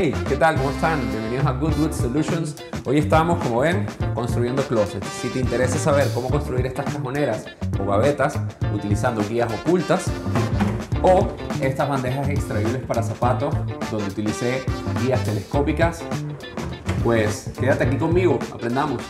Hey, ¿qué tal? ¿Cómo están? Bienvenidos a Goodwood Solutions. Hoy estamos, como ven, construyendo closets. Si te interesa saber cómo construir estas cajoneras o gavetas utilizando guías ocultas o estas bandejas extraíbles para zapatos donde utilicé guías telescópicas, pues quédate aquí conmigo, aprendamos.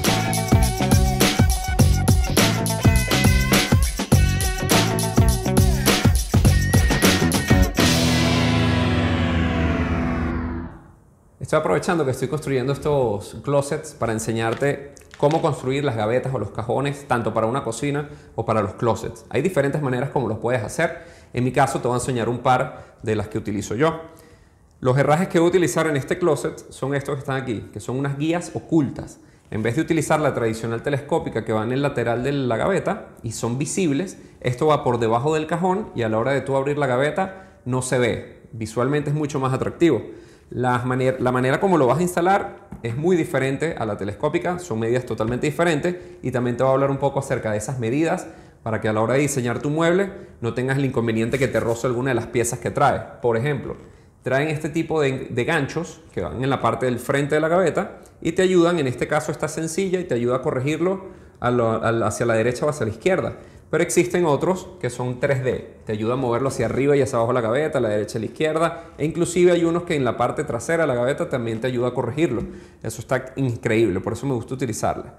Estoy aprovechando que estoy construyendo estos closets para enseñarte cómo construir las gavetas o los cajones, tanto para una cocina o para los closets. Hay diferentes maneras como los puedes hacer. En mi caso te voy a enseñar un par de las que utilizo yo. Los herrajes que voy a utilizar en este closet son estos que están aquí, que son unas guías ocultas. En vez de utilizar la tradicional telescópica que va en el lateral de la gaveta y son visibles, esto va por debajo del cajón y a la hora de tú abrir la gaveta no se ve. Visualmente es mucho más atractivo. La manera como lo vas a instalar es muy diferente a la telescópica, son medidas totalmente diferentes y también te voy a hablar un poco acerca de esas medidas para que a la hora de diseñar tu mueble no tengas el inconveniente que te roce alguna de las piezas que trae. Por ejemplo, traen este tipo de ganchos que van en la parte del frente de la gaveta y te ayudan, en este caso esta sencilla y te ayuda a corregirlo hacia la derecha o hacia la izquierda. Pero existen otros que son 3D, te ayuda a moverlo hacia arriba y hacia abajo de la gaveta, a la derecha y a la izquierda, e inclusive hay unos que en la parte trasera de la gaveta también te ayuda a corregirlo. Eso está increíble, por eso me gusta utilizarla.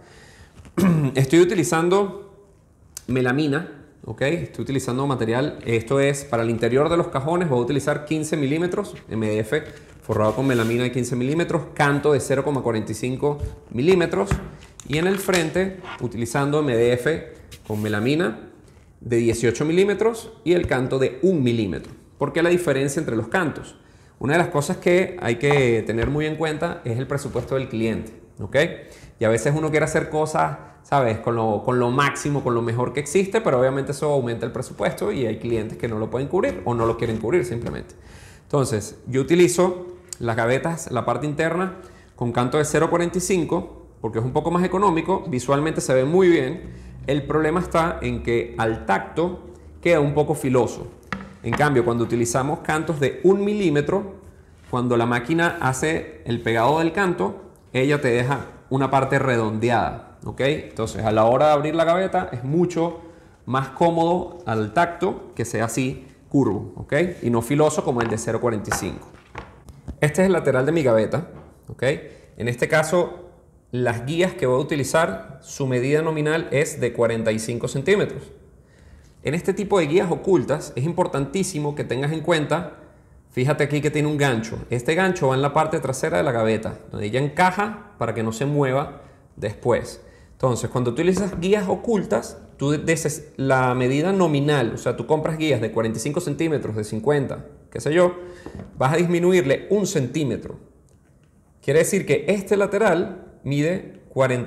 Estoy utilizando melamina, ¿ok? Estoy utilizando material, esto es para el interior de los cajones, voy a utilizar 15 milímetros, MDF forrado con melamina de 15 milímetros, canto de 0,45 milímetros y en el frente utilizando MDF con melamina de 18 milímetros y el canto de 1 milímetro. ¿Por qué la diferencia entre los cantos? Una de las cosas que hay que tener muy en cuenta es el presupuesto del cliente, ¿ok? Y a veces uno quiere hacer cosas, ¿sabes? Con lo máximo, con lo mejor que existe, pero obviamente eso aumenta el presupuesto y hay clientes que no lo pueden cubrir o no lo quieren cubrir simplemente. Entonces, yo utilizo las gavetas, la parte interna, con canto de 0,45 porque es un poco más económico, visualmente se ve muy bien. El problema está en que al tacto queda un poco filoso. En cambio, cuando utilizamos cantos de 1 milímetro, cuando la máquina hace el pegado del canto, ella te deja una parte redondeada, ¿ok? Entonces, a la hora de abrir la gaveta es mucho más cómodo al tacto que sea así curvo, ¿ok? Y no filoso como el de 0,45. Este es el lateral de mi gaveta, ¿ok? En este caso, las guías que voy a utilizar, su medida nominal es de 45 centímetros. En este tipo de guías ocultas es importantísimo que tengas en cuenta, fíjate aquí que tiene un gancho. Este gancho va en la parte trasera de la gaveta, donde ella encaja para que no se mueva después. Entonces, cuando tú utilizas guías ocultas, tú dices la medida nominal, o sea, tú compras guías de 45 centímetros, de 50, qué sé yo, vas a disminuirle 1 centímetro. Quiere decir que este lateral mide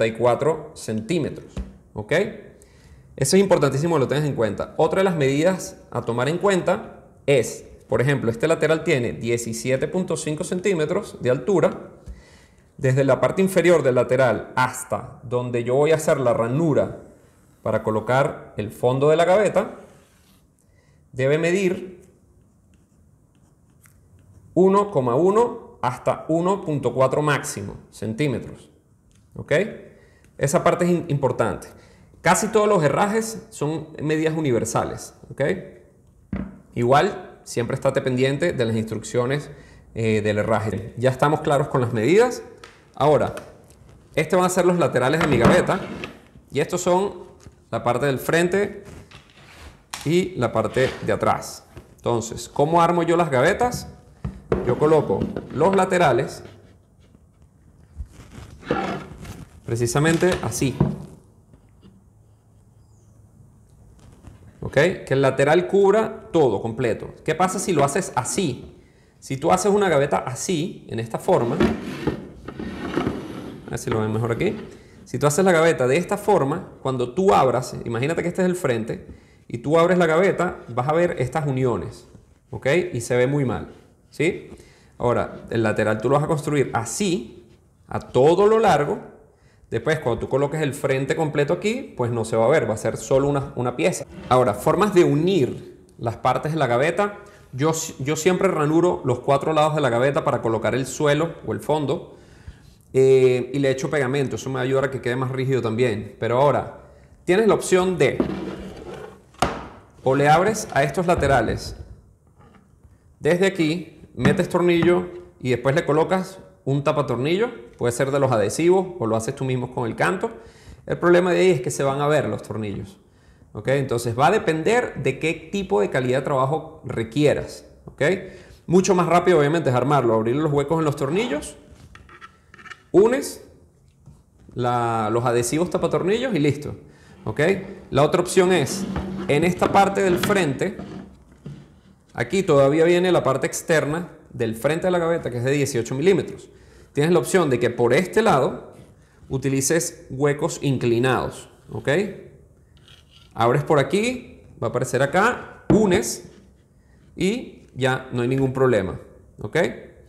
44 centímetros, ¿ok? Eso es importantísimo que lo tengas en cuenta. Otra de las medidas a tomar en cuenta es, por ejemplo, este lateral tiene 17,5 centímetros de altura. Desde la parte inferior del lateral hasta donde yo voy a hacer la ranura para colocar el fondo de la gaveta, debe medir 1,1 hasta 1,4 máximo centímetros. ¿Ok? Esa parte es importante. Casi todos los herrajes son medidas universales. ¿Ok? Igual, siempre estate pendiente de las instrucciones del herraje. Ya estamos claros con las medidas. Ahora, estos van a ser los laterales de mi gaveta. Y estos son la parte del frente y la parte de atrás. Entonces, ¿cómo armo yo las gavetas? Yo coloco los laterales precisamente así, ¿ok? Que el lateral cubra todo completo. ¿Qué pasa si lo haces así? Si tú haces una gaveta así, en esta forma, a ver si lo ven mejor aquí. Si tú haces la gaveta de esta forma, cuando tú abras, imagínate que este es el frente, y tú abres la gaveta, vas a ver estas uniones, ¿ok? Y se ve muy mal, ¿sí? Ahora, el lateral tú lo vas a construir así, a todo lo largo. Después, cuando tú coloques el frente completo aquí, pues no se va a ver, va a ser solo una pieza. Ahora, formas de unir las partes de la gaveta. Yo siempre ranuro los 4 lados de la gaveta para colocar el suelo o el fondo y le echo pegamento. Eso me va a ayudar a que quede más rígido también. Pero ahora, tienes la opción de o le abres a estos laterales desde aquí, metes tornillo y después le colocas un tapatornillo. Puede ser de los adhesivos o lo haces tú mismo con el canto. El problema de ahí es que se van a ver los tornillos. ¿Okay? Entonces va a depender de qué tipo de calidad de trabajo requieras. ¿Okay? Mucho más rápido obviamente es armarlo, abrir los huecos en los tornillos, unes los adhesivos tapatornillos y listo. ¿Okay? La otra opción es en esta parte del frente, aquí todavía viene la parte externa del frente de la gaveta que es de 18 milímetros. Tienes la opción de que por este lado utilices huecos inclinados. ¿Okay? Abres por aquí, va a aparecer acá, unes y ya no hay ningún problema. ¿Ok?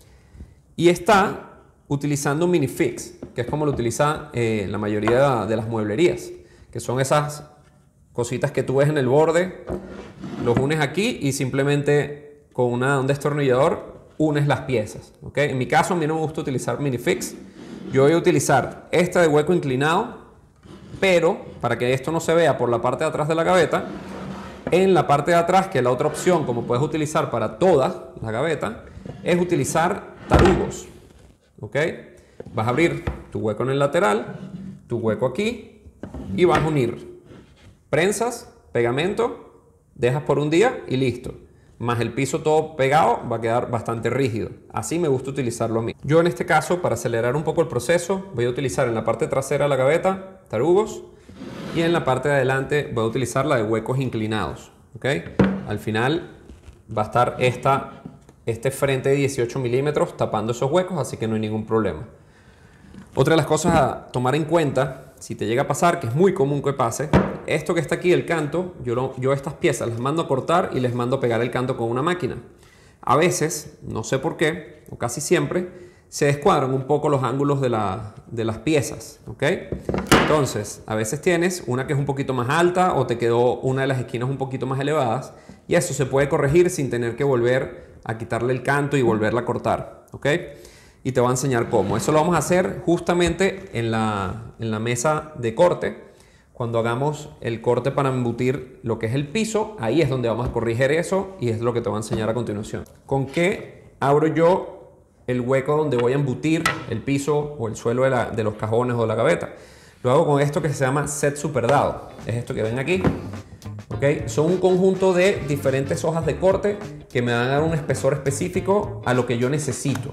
Y está utilizando un minifix, que es como lo utiliza la mayoría de las mueblerías, que son esas cositas que tú ves en el borde, los unes aquí y simplemente con un destornillador unes las piezas. ¿Ok? En mi caso a mí no me gusta utilizar minifix, yo voy a utilizar esta de hueco inclinado, pero para que esto no se vea por la parte de atrás de la gaveta, en la parte de atrás, que es la otra opción, como puedes utilizar para toda la gaveta, es utilizar tarugos. ¿Ok? Vas a abrir tu hueco en el lateral, tu hueco aquí y vas a unir prensas, pegamento, dejas por un día y listo. Más el piso todo pegado va a quedar bastante rígido. Así me gusta utilizarlo a mí. Yo en este caso, para acelerar un poco el proceso, voy a utilizar en la parte trasera de la gaveta tarugos y en la parte de adelante voy a utilizar la de huecos inclinados. ¿Okay? Al final va a estar este frente de 18 milímetros tapando esos huecos, así que no hay ningún problema. Otra de las cosas a tomar en cuenta, si te llega a pasar, que es muy común que pase, esto que está aquí, el canto, yo estas piezas las mando a cortar y les mando a pegar el canto con una máquina. A veces, no sé por qué, o casi siempre, se descuadran un poco los ángulos de las piezas. ¿Okay? Entonces, a veces tienes una que es un poquito más alta o te quedó una de las esquinas un poquito más elevadas y eso se puede corregir sin tener que volver a quitarle el canto y volverla a cortar. ¿Okay? Y te voy a enseñar cómo. Eso lo vamos a hacer justamente en la mesa de corte. Cuando hagamos el corte para embutir lo que es el piso, ahí es donde vamos a corregir eso y es lo que te voy a enseñar a continuación. ¿Con qué abro yo el hueco donde voy a embutir el piso o el suelo de los cajones o la gaveta? Lo hago con esto que se llama set superdado. Es esto que ven aquí. ¿Okay? Son un conjunto de diferentes hojas de corte que me van a dar un espesor específico a lo que yo necesito.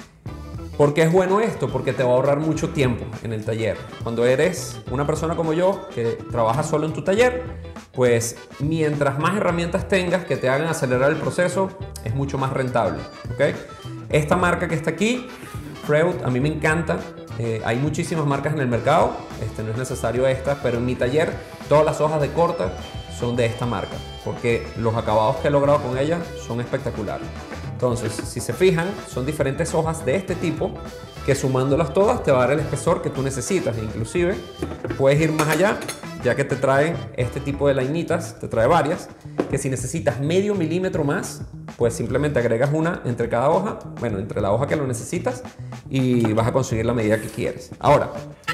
¿Por qué es bueno esto? Porque te va a ahorrar mucho tiempo en el taller. Cuando eres una persona como yo que trabaja solo en tu taller, pues mientras más herramientas tengas que te hagan acelerar el proceso, es mucho más rentable. ¿Okay? Esta marca que está aquí, Freud, a mí me encanta. Hay muchísimas marcas en el mercado, no es necesario esta, pero en mi taller todas las hojas de corte son de esta marca, porque los acabados que he logrado con ella son espectaculares. Entonces, si se fijan, son diferentes hojas de este tipo que sumándolas todas te va a dar el espesor que tú necesitas. Inclusive puedes ir más allá, ya que te trae este tipo de lainitas, te trae varias, que si necesitas medio milímetro más, pues simplemente agregas una entre cada hoja, bueno, entre la hoja que lo necesitas y vas a conseguir la medida que quieres. Ahora,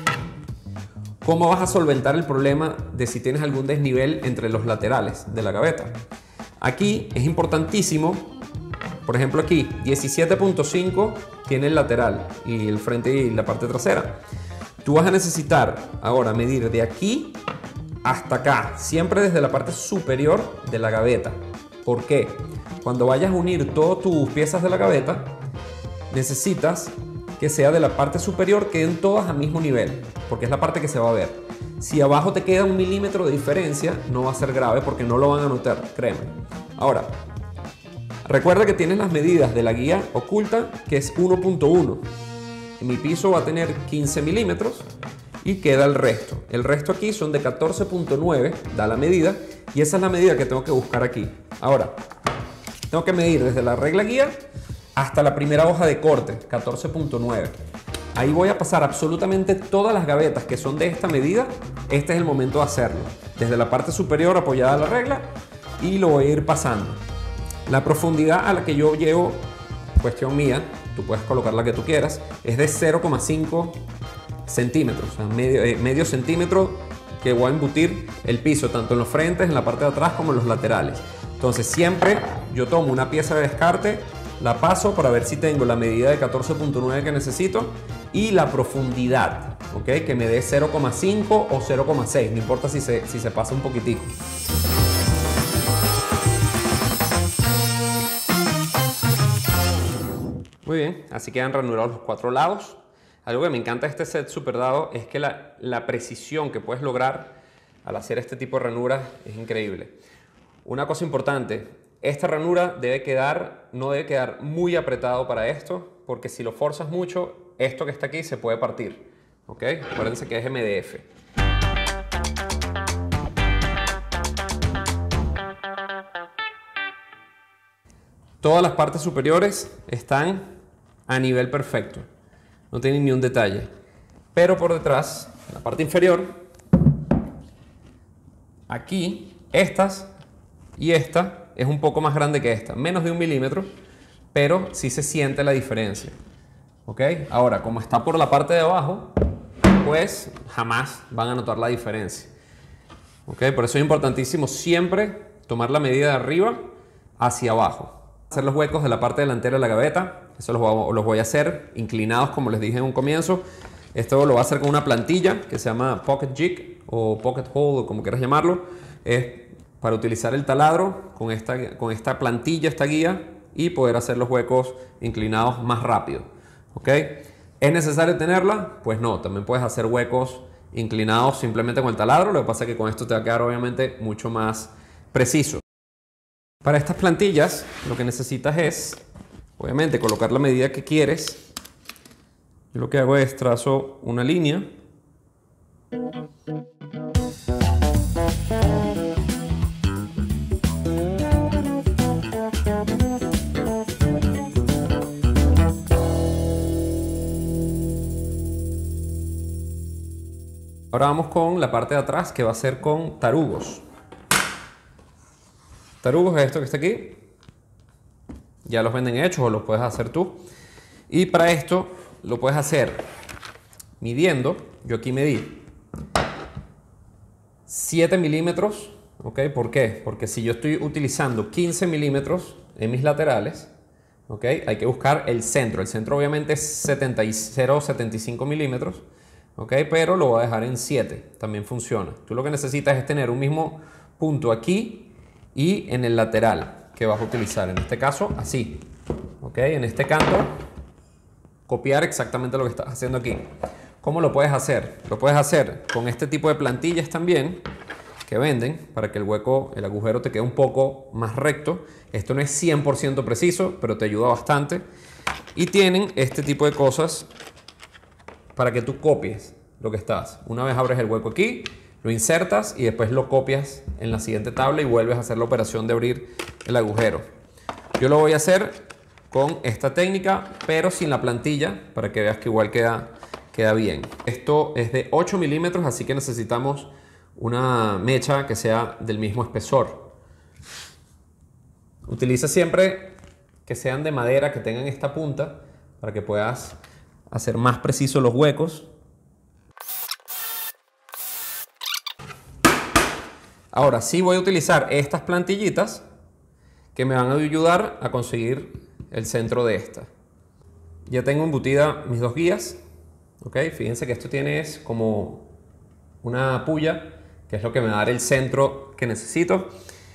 ¿cómo vas a solventar el problema de si tienes algún desnivel entre los laterales de la gaveta? Aquí es importantísimo. Por ejemplo aquí, 17.5 tiene el lateral y el frente y la parte trasera. Tú vas a necesitar ahora medir de aquí hasta acá, siempre desde la parte superior de la gaveta. ¿Por qué? Cuando vayas a unir todas tus piezas de la gaveta, necesitas que sea de la parte superior, queden todas al mismo nivel, porque es la parte que se va a ver. Si abajo te queda 1 milímetro de diferencia, no va a ser grave porque no lo van a notar, créeme. Ahora, recuerda que tienes las medidas de la guía oculta, que es 1.1. Mi piso va a tener 15 milímetros y queda el resto. El resto aquí son de 14.9, da la medida, y esa es la medida que tengo que buscar aquí. Ahora, tengo que medir desde la regla guía hasta la primera hoja de corte, 14.9. Ahí voy a pasar absolutamente todas las gavetas que son de esta medida. Este es el momento de hacerlo. Desde la parte superior apoyada a la regla y lo voy a ir pasando. La profundidad a la que yo llevo, cuestión mía, tú puedes colocar la que tú quieras, es de 0,5 centímetros, o sea, medio centímetro, que voy a embutir el piso tanto en los frentes, en la parte de atrás, como en los laterales. Entonces siempre yo tomo una pieza de descarte, la paso para ver si tengo la medida de 14.9 que necesito y la profundidad, ¿ok? Que me dé 0,5 o 0,6, no importa si se pasa un poquitico. Muy bien, así quedan ranurados los 4 lados. Algo que me encanta de este set super dado es que la precisión que puedes lograr al hacer este tipo de ranuras es increíble. Una cosa importante, esta ranura no debe quedar muy apretado para esto, porque si lo forzas mucho, esto que está aquí se puede partir. ¿Ok? Acuérdense que es MDF. Todas las partes superiores están a nivel perfecto. No tienen ni un detalle. Pero por detrás, en la parte inferior, aquí, estas y esta es un poco más grande que esta. Menos de 1 milímetro, pero sí se siente la diferencia. ¿Ok? Ahora, como está por la parte de abajo, pues jamás van a notar la diferencia. ¿Ok? Por eso es importantísimo siempre tomar la medida de arriba hacia abajo. Hacer los huecos de la parte delantera de la gaveta. Eso los voy a hacer inclinados, como les dije en un comienzo. Esto lo voy a hacer con una plantilla que se llama Pocket Jig o Pocket Hole, o como quieras llamarlo. Es para utilizar el taladro con esta plantilla, esta guía, y poder hacer los huecos inclinados más rápido. ¿Ok? ¿Es necesario tenerla? Pues no, también puedes hacer huecos inclinados simplemente con el taladro. Lo que pasa es que con esto te va a quedar obviamente mucho más preciso. Para estas plantillas lo que necesitas es, obviamente, colocar la medida que quieres. Yo lo que hago es trazo una línea. Ahora vamos con la parte de atrás, que va a ser con tarugos. Tarugos es esto que está aquí. Ya los venden hechos o los puedes hacer tú. Y para esto lo puedes hacer midiendo. Yo aquí medí 7 milímetros. ¿Ok? ¿Por qué? Porque si yo estoy utilizando 15 milímetros en mis laterales, ¿ok? Hay que buscar el centro. El centro obviamente es 0,75 milímetros. ¿Ok? Pero lo voy a dejar en 7. También funciona. Tú lo que necesitas es tener un mismo punto aquí y en el lateral que vas a utilizar. En este caso, así. ¿Ok? En este canto, copiar exactamente lo que estás haciendo aquí. ¿Cómo lo puedes hacer? Lo puedes hacer con este tipo de plantillas también que venden para que el hueco, el agujero te quede un poco más recto. Esto no es 100% preciso, pero te ayuda bastante. Y tienen este tipo de cosas para que tú copies lo que estás. Una vez abres el hueco aquí, lo insertas y después lo copias en la siguiente tabla y vuelves a hacer la operación de abrir el agujero. Yo lo voy a hacer con esta técnica, pero sin la plantilla, para que veas que igual queda bien. Esto es de 8 milímetros, así que necesitamos una mecha que sea del mismo espesor. Utiliza siempre que sean de madera, que tengan esta punta, para que puedas hacer más precisos los huecos. Ahora sí voy a utilizar estas plantillitas que me van a ayudar a conseguir el centro de esta. Ya tengo embutida mis dos guías. ¿Ok? Fíjense que esto tiene como una puya, que es lo que me va a dar el centro que necesito.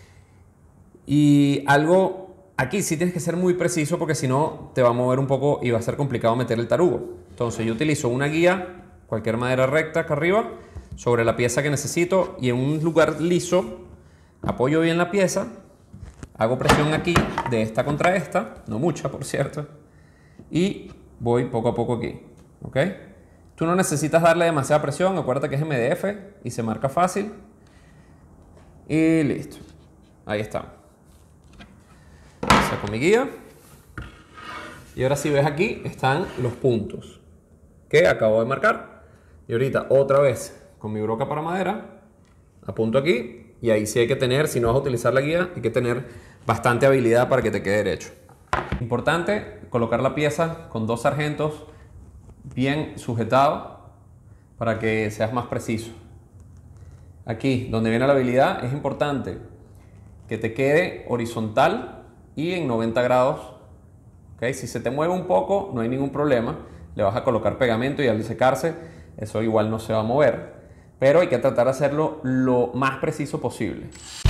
Y algo aquí sí tienes que ser muy preciso, porque si no te va a mover un poco y va a ser complicado meter el tarugo. Entonces yo utilizo una guía, cualquier madera recta acá arriba, sobre la pieza que necesito, y en un lugar liso apoyo bien la pieza, hago presión aquí de esta contra esta, no mucha por cierto, y voy poco a poco aquí. ¿Ok? Tú no necesitas darle demasiada presión, acuérdate que es MDF y se marca fácil. Y listo, ahí está. Saco mi guía y ahora si ves aquí están los puntos que acabo de marcar. Y ahorita otra vez con mi broca para madera apunto aquí, y ahí sí hay que tener, si no vas a utilizar la guía, hay que tener bastante habilidad para que te quede derecho. Importante colocar la pieza con 2 sargentos bien sujetados para que seas más preciso. Aquí, donde viene la habilidad, es importante que te quede horizontal y en 90 grados. ¿Okay? Si se te mueve un poco, no hay ningún problema. Le vas a colocar pegamento y al secarse, eso igual no se va a mover. Pero hay que tratar de hacerlo lo más preciso posible.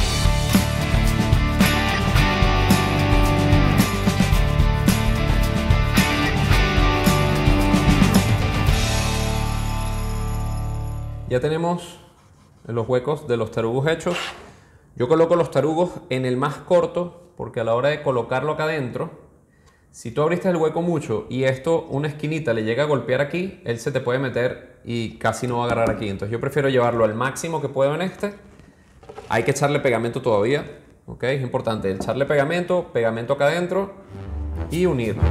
Ya tenemos los huecos de los tarugos hechos. Yo coloco los tarugos en el más corto porque a la hora de colocarlo acá adentro, si tú abriste el hueco mucho y esto, una esquinita le llega a golpear aquí, él se te puede meter y casi no va a agarrar aquí. Entonces yo prefiero llevarlo al máximo que puedo en este. Hay que echarle pegamento todavía, ¿ok? Es importante echarle pegamento acá adentro y unirlo.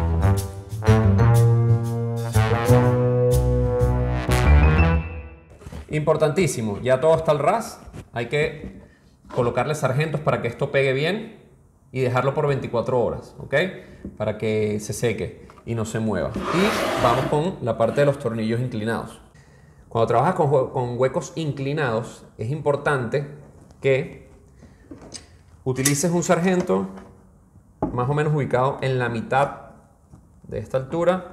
Importantísimo, ya todo está al ras, hay que colocarle sargentos para que esto pegue bien y dejarlo por 24 horas, ¿ok? Para que se seque y no se mueva. Y vamos con la parte de los tornillos inclinados. Cuando trabajas con huecos inclinados, es importante que utilices un sargento más o menos ubicado en la mitad de esta altura.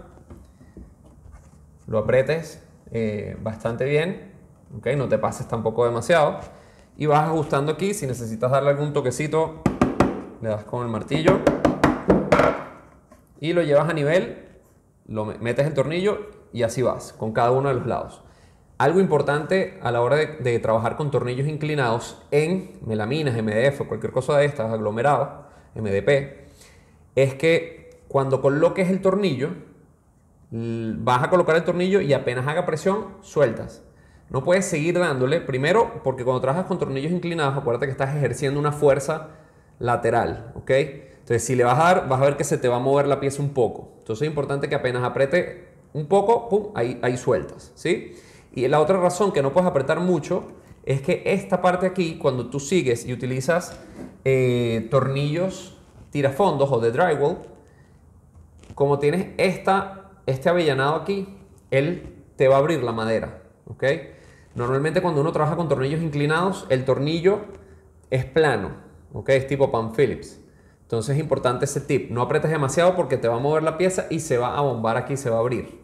Lo aprietes bastante bien. Okay, no te pases tampoco demasiado y vas ajustando aquí. Si necesitas darle algún toquecito, le das con el martillo y lo llevas a nivel, lo metes el tornillo y así vas con cada uno de los lados. Algo importante a la hora de trabajar con tornillos inclinados en melaminas, MDF o cualquier cosa de estas, aglomerado, MDP, es que cuando coloques el tornillo, vas a colocar el tornillo y apenas haga presión, sueltas. No puedes seguir dándole, primero porque cuando trabajas con tornillos inclinados, acuérdate que estás ejerciendo una fuerza lateral, ¿ok? Entonces si le vas a dar, vas a ver que se te va a mover la pieza un poco. Entonces es importante que apenas apriete un poco, pum, ahí sueltas, ¿sí? Y la otra razón que no puedes apretar mucho es que esta parte aquí, cuando tú sigues y utilizas tornillos tirafondos o de drywall, como tienes este avellanado aquí, él te va a abrir la madera, ¿ok? Normalmente cuando uno trabaja con tornillos inclinados, el tornillo es plano, ¿ok? Es tipo Pan Phillips. Entonces es importante ese tip. No apretes demasiado porque te va a mover la pieza y se va a bombar aquí, se va a abrir.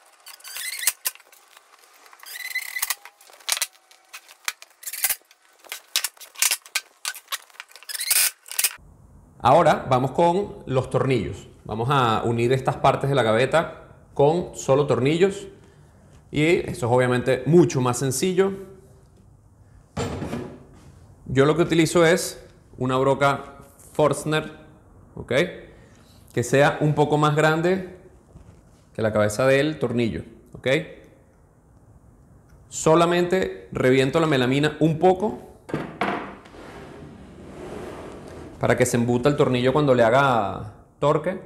Ahora vamos con los tornillos. Vamos a unir estas partes de la gaveta con solo tornillos. Y eso es obviamente mucho más sencillo. Yo lo que utilizo es una broca Forstner, ¿ok? Que sea un poco más grande que la cabeza del tornillo, ¿ok? Solamente reviento la melamina un poco para que se embuta el tornillo cuando le haga torque.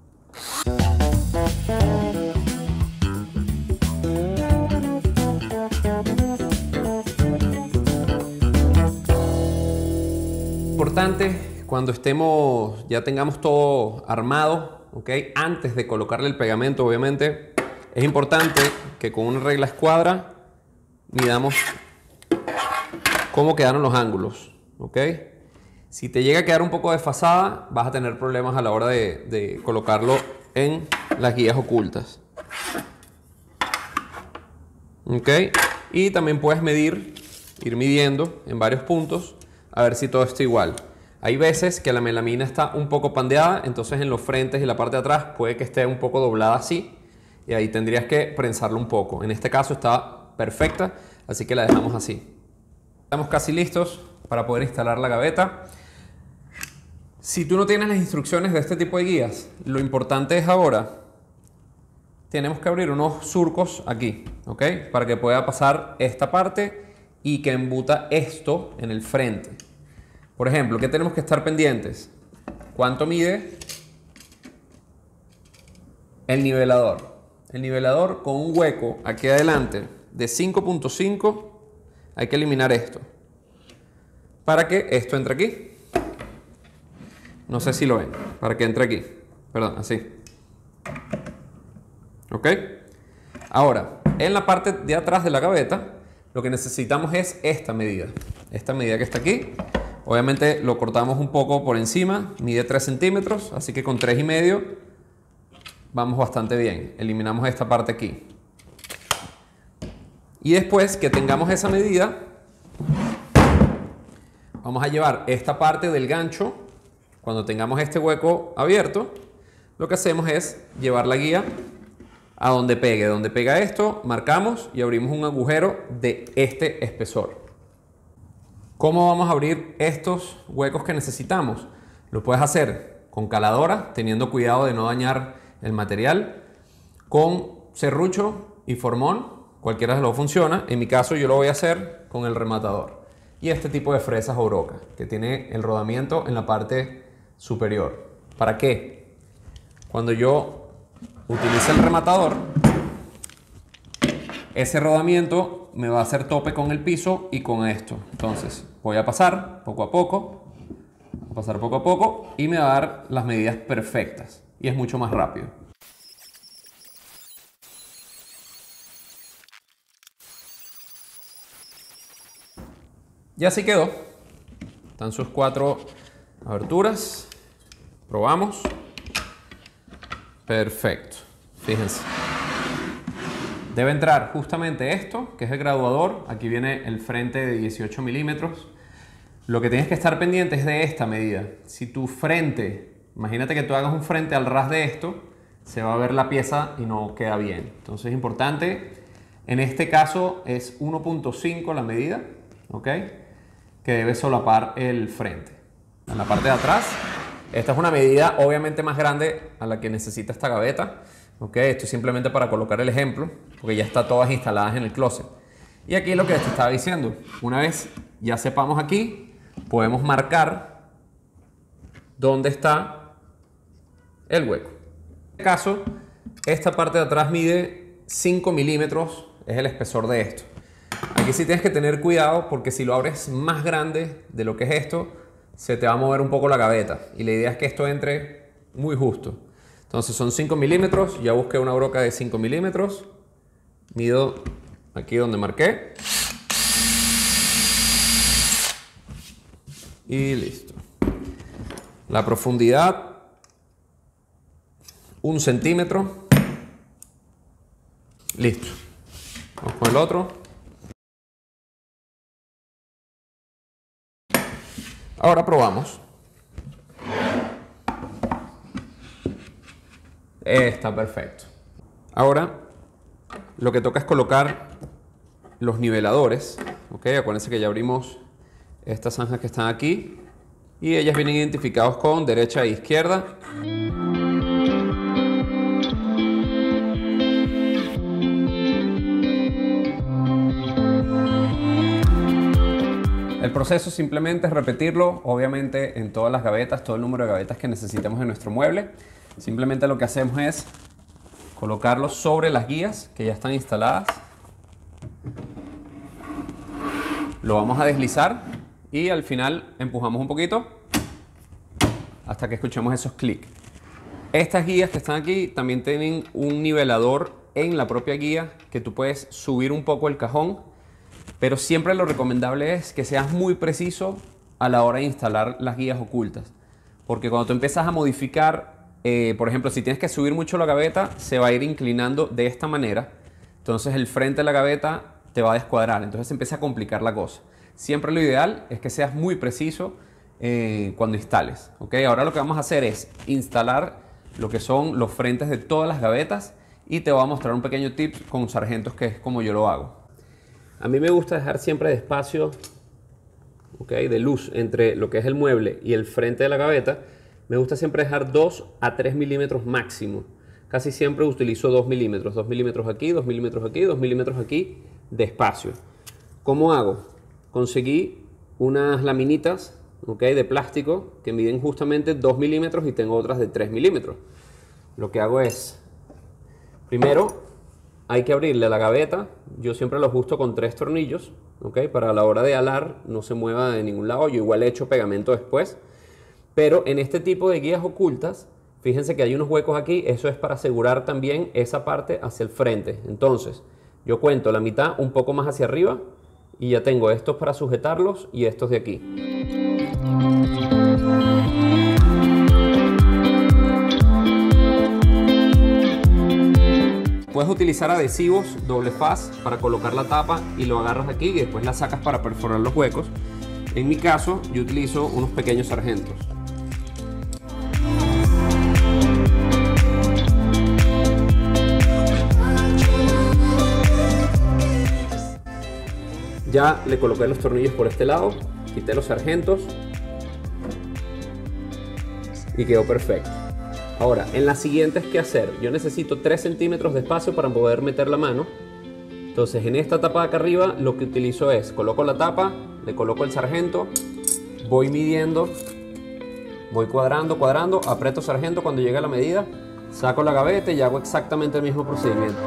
Importante cuando ya tengamos todo armado, ¿ok? Antes de colocarle el pegamento, obviamente, es importante que con una regla escuadra midamos cómo quedaron los ángulos, ¿ok? Si te llega a quedar un poco desfasada, vas a tener problemas a la hora de colocarlo en las guías ocultas, ¿ok? Y también puedes ir midiendo en varios puntos a ver si todo está igual. Hay veces que la melamina está un poco pandeada, entonces en los frentes y la parte de atrás puede que esté un poco doblada así y ahí tendrías que prensarlo un poco. En este caso está perfecta, así que la dejamos así. Estamos casi listos para poder instalar la gaveta. Si tú no tienes las instrucciones de este tipo de guías, lo importante es ahora, tenemos que abrir unos surcos aquí, ¿ok? Para que pueda pasar esta parte y que embuta esto en el frente. Por ejemplo, ¿qué tenemos que estar pendientes? ¿Cuánto mide el nivelador? El nivelador con un hueco aquí adelante de 5.5, hay que eliminar esto para que esto entre aquí. No sé si lo ven, para que entre aquí. Perdón, así. ¿Ok? Ahora, en la parte de atrás de la gaveta, lo que necesitamos es esta medida. Esta medida que está aquí. Obviamente lo cortamos un poco por encima, mide 3 centímetros, así que con 3,5 vamos bastante bien. Eliminamos esta parte aquí. Y después que tengamos esa medida, vamos a llevar esta parte del gancho. Cuando tengamos este hueco abierto, lo que hacemos es llevar la guía a donde pegue. Donde pega esto, marcamos y abrimos un agujero de este espesor. ¿Cómo vamos a abrir estos huecos que necesitamos? Lo puedes hacer con caladora, teniendo cuidado de no dañar el material, con serrucho y formón, cualquiera de los dos funciona. En mi caso yo lo voy a hacer con el rematador. Y este tipo de fresas o brocas, que tiene el rodamiento en la parte superior. ¿Para qué? Cuando yo utilice el rematador, ese rodamiento me va a hacer tope con el piso y con esto. Entonces voy a pasar poco a poco, y me va a dar las medidas perfectas y es mucho más rápido. Ya así quedó. Están sus 4 aberturas. Probamos. Perfecto. Fíjense. Debe entrar justamente esto, que es el graduador. Aquí viene el frente de 18 milímetros. Lo que tienes que estar pendiente es de esta medida. Si tu frente, imagínate que tú hagas un frente al ras de esto, se va a ver la pieza y no queda bien. Entonces es importante, en este caso es 1.5 la medida, ¿ok? Que debe solapar el frente. En la parte de atrás, esta es una medida obviamente más grande a la que necesita esta gaveta. Okay, esto es simplemente para colocar el ejemplo, porque ya está todas instaladas en el closet. Y aquí lo que te estaba diciendo, una vez ya sepamos aquí, podemos marcar dónde está el hueco. En este caso, esta parte de atrás mide 5 milímetros, es el espesor de esto. Aquí sí tienes que tener cuidado porque si lo abres más grande de lo que es esto, se te va a mover un poco la gaveta. Y la idea es que esto entre muy justo. Entonces son 5 milímetros, ya busqué una broca de 5 milímetros, mido aquí donde marqué y listo. La profundidad, 1 centímetro, listo. Vamos con el otro. Ahora probamos. Está perfecto. Ahora lo que toca es colocar los niveladores. ¿Ok? Acuérdense que ya abrimos estas zanjas que están aquí y ellas vienen identificados con derecha e izquierda. El proceso simplemente es repetirlo, obviamente en todas las gavetas, todo el número de gavetas que necesitemos en nuestro mueble. Simplemente lo que hacemos es colocarlos sobre las guías que ya están instaladas. Lo vamos a deslizar y al final empujamos un poquito hasta que escuchemos esos clics. Estas guías que están aquí también tienen un nivelador en la propia guía que tú puedes subir un poco el cajón, pero siempre lo recomendable es que seas muy preciso a la hora de instalar las guías ocultas, porque cuando tú empiezas a modificar, por ejemplo, si tienes que subir mucho la gaveta, se va a ir inclinando de esta manera, entonces el frente de la gaveta te va a descuadrar, entonces se empieza a complicar la cosa. Siempre lo ideal es que seas muy preciso cuando instales. ¿Okay? Ahora lo que vamos a hacer es instalar lo que son los frentes de todas las gavetas y te voy a mostrar un pequeño tip con sargentos, que es como yo lo hago. A mí me gusta dejar siempre espacio, ¿okay?, de luz entre lo que es el mueble y el frente de la gaveta. Me gusta siempre dejar 2 a 3 milímetros máximo. Casi siempre utilizo 2 milímetros. 2 milímetros aquí, 2 milímetros aquí, 2 milímetros aquí de espacio. ¿Cómo hago? Conseguí unas laminitas, ¿okay?, de plástico que miden justamente 2 milímetros y tengo otras de 3 milímetros. Lo que hago es, primero hay que abrirle a la gaveta. Yo siempre lo ajusto con 3 tornillos, ¿okay?, para a la hora de alar no se mueva de ningún lado. Yo igual he hecho pegamento después. Pero en este tipo de guías ocultas, fíjense que hay unos huecos aquí, eso es para asegurar también esa parte hacia el frente. Entonces, yo cuento la mitad un poco más hacia arriba y ya tengo estos para sujetarlos y estos de aquí. Puedes utilizar adhesivos doble faz para colocar la tapa y lo agarras aquí y después la sacas para perforar los huecos. En mi caso, yo utilizo unos pequeños sargentos. Ya le coloqué los tornillos por este lado, quité los sargentos y quedó perfecto. Ahora, en las siguientes, ¿qué hacer? Yo necesito 3 centímetros de espacio para poder meter la mano. Entonces, en esta tapa de acá arriba, lo que utilizo es, coloco la tapa, le coloco el sargento, voy midiendo, voy cuadrando, aprieto sargento cuando llegue a la medida, saco la gaveta y hago exactamente el mismo procedimiento.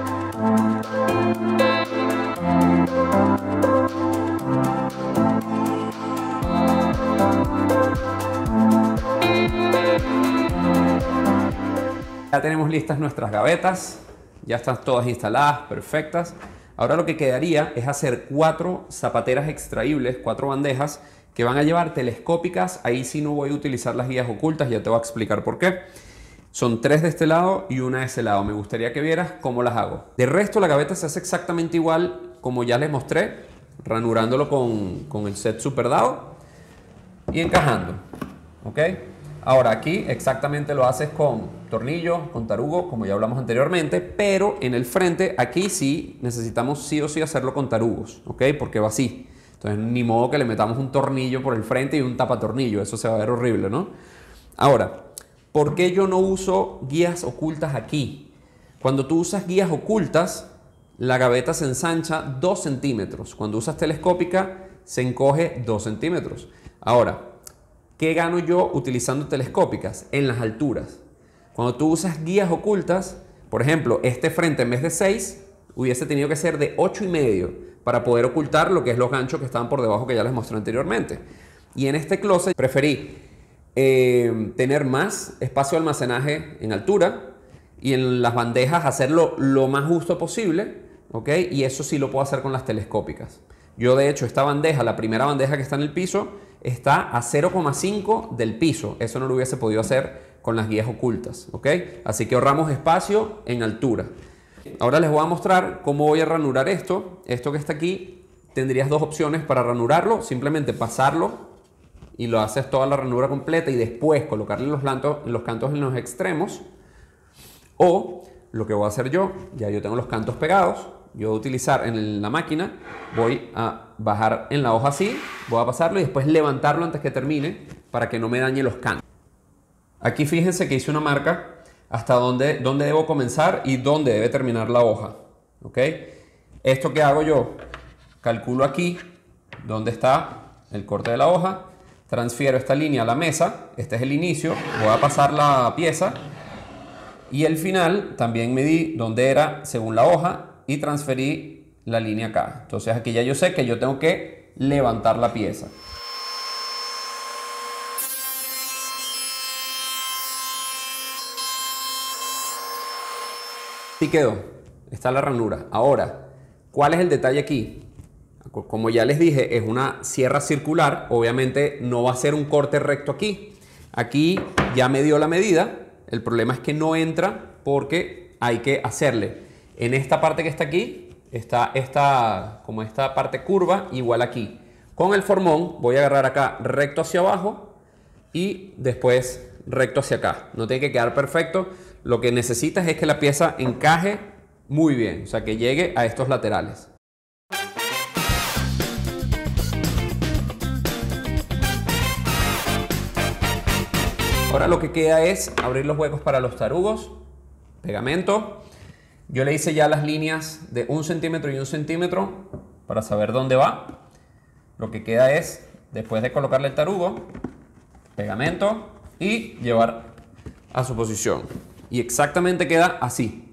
Ya tenemos listas nuestras gavetas, ya están todas instaladas, perfectas. Ahora lo que quedaría es hacer 4 zapateras extraíbles, 4 bandejas que van a llevar telescópicas. Ahí sí no voy a utilizar las guías ocultas, ya te voy a explicar por qué. Son 3 de este lado y 1 de ese lado. Me gustaría que vieras cómo las hago. De resto, la gaveta se hace exactamente igual como ya les mostré, ranurándolo con el set super dado y encajando. ¿Ok? Ahora aquí exactamente lo haces con tornillo, con tarugo, como ya hablamos anteriormente, pero en el frente aquí sí necesitamos sí o sí hacerlo con tarugos, ¿ok? Porque va así. Entonces ni modo que le metamos un tornillo por el frente y un tapatornillo, eso se va a ver horrible, ¿no? Ahora, ¿por qué yo no uso guías ocultas aquí? Cuando tú usas guías ocultas, la gaveta se ensancha 2 centímetros. Cuando usas telescópica, se encoge 2 centímetros. Ahora, ¿qué gano yo utilizando telescópicas? En las alturas. Cuando tú usas guías ocultas, por ejemplo, este frente en vez de 6, hubiese tenido que ser de 8,5 para poder ocultar lo que es los ganchos que estaban por debajo que ya les mostré anteriormente. Y en este closet preferí tener más espacio de almacenaje en altura y en las bandejas hacerlo lo más justo posible, ¿ok? Y eso sí lo puedo hacer con las telescópicas. Yo de hecho esta bandeja, la primera bandeja que está en el piso, está a 0,5 del piso. Eso no lo hubiese podido hacer con las guías ocultas, ¿ok? Así que ahorramos espacio en altura. Ahora les voy a mostrar cómo voy a ranurar esto. Esto que está aquí, tendrías 2 opciones para ranurarlo. Simplemente pasarlo y lo haces toda la ranura completa y después colocarle los cantos en los extremos. O lo que voy a hacer yo, ya yo tengo los cantos pegados, yo voy a utilizar en la máquina, voy a bajar en la hoja así, voy a pasarlo y después levantarlo antes que termine para que no me dañe los cantos. Aquí fíjense que hice una marca hasta dónde debo comenzar y dónde debe terminar la hoja. ¿Ok? Esto que hago yo, calculo aquí dónde está el corte de la hoja, transfiero esta línea a la mesa, este es el inicio, voy a pasar la pieza y el final también medí dónde era según la hoja y transferí la línea acá. Entonces aquí ya yo sé que yo tengo que levantar la pieza. Así quedó. Está la ranura. Ahora, ¿cuál es el detalle aquí? Como ya les dije, es una sierra circular. Obviamente no va a ser un corte recto aquí. Aquí ya me dio la medida. El problema es que no entra porque hay que hacerle. En esta parte que está aquí, está como esta parte curva, igual aquí. Con el formón voy a agarrar acá recto hacia abajo y después recto hacia acá. No tiene que quedar perfecto. Lo que necesitas es que la pieza encaje muy bien, o sea, que llegue a estos laterales. Ahora lo que queda es abrir los huecos para los tarugos, pegamento. Yo le hice ya las líneas de 1 centímetro y 1 centímetro para saber dónde va. Lo que queda es, después de colocarle el tarugo, pegamento y llevar a su posición. Y exactamente queda así.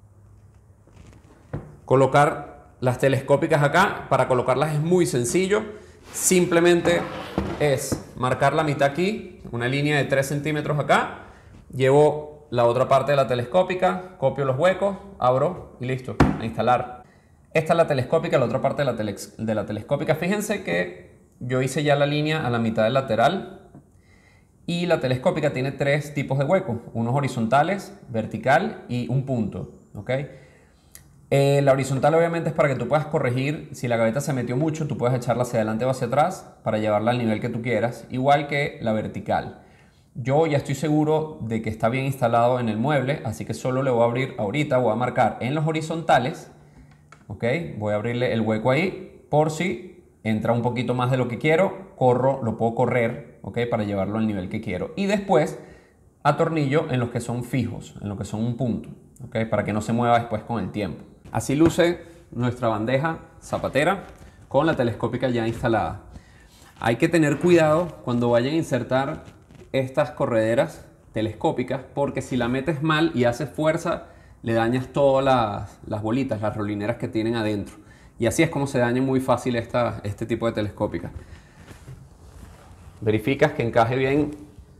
Colocar las telescópicas acá, para colocarlas es muy sencillo. Simplemente es marcar la mitad aquí, una línea de 3 centímetros acá. Llevo la otra parte de la telescópica, copio los huecos, abro y listo, a instalar. Esta es la telescópica, la otra parte de la telescópica. Fíjense que yo hice ya la línea a la mitad del lateral y la telescópica tiene 3 tipos de huecos, unos horizontales, vertical y un punto, ¿ok? La horizontal obviamente es para que tú puedas corregir si la gaveta se metió mucho, tú puedes echarla hacia adelante o hacia atrás para llevarla al nivel que tú quieras, igual que la vertical. Yo ya estoy seguro de que está bien instalado en el mueble, así que solo le voy a abrir ahorita, voy a marcar en los horizontales, ¿ok? Voy a abrirle el hueco ahí por si entra un poquito más de lo que quiero, lo puedo correr, ¿ok? Para llevarlo al nivel que quiero. Y después atornillo en los que son fijos, en los que son un punto, ¿ok? Para que no se mueva después con el tiempo. Así luce nuestra bandeja zapatera con la telescópica ya instalada. Hay que tener cuidado cuando vayan a insertar estas correderas telescópicas, porque si la metes mal y haces fuerza, le dañas todas las bolitas, las rolineras que tienen adentro. Y así es como se daña muy fácil este tipo de telescópicas. Verificas que encaje bien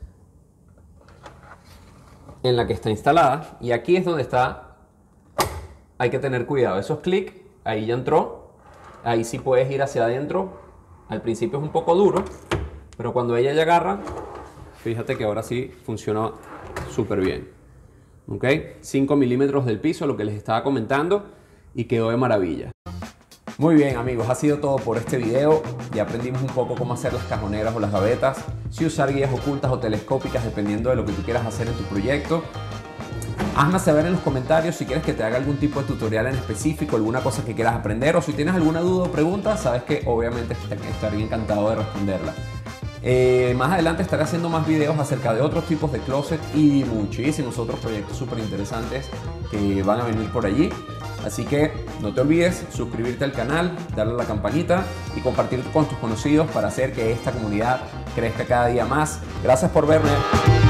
en la que está instalada. Y aquí es donde hay que tener cuidado. Esos clics, ahí ya entró. Ahí sí puedes ir hacia adentro. Al principio es un poco duro, pero cuando ella ya agarra, fíjate que ahora sí funciona súper bien. ¿Ok? 5 milímetros del piso, lo que les estaba comentando, y quedó de maravilla. Muy bien amigos, ha sido todo por este video. Ya aprendimos un poco cómo hacer las cajoneras o las gavetas, si usar guías ocultas o telescópicas dependiendo de lo que tú quieras hacer en tu proyecto. Hazme saber en los comentarios si quieres que te haga algún tipo de tutorial en específico, alguna cosa que quieras aprender, o si tienes alguna duda o pregunta, sabes que obviamente estaría encantado de responderla. Más adelante estaré haciendo más videos acerca de otros tipos de closet y muchísimos otros proyectos súper interesantes que van a venir por allí. Así que no te olvides suscribirte al canal, darle a la campanita y compartir con tus conocidos para hacer que esta comunidad crezca cada día más. Gracias por verme.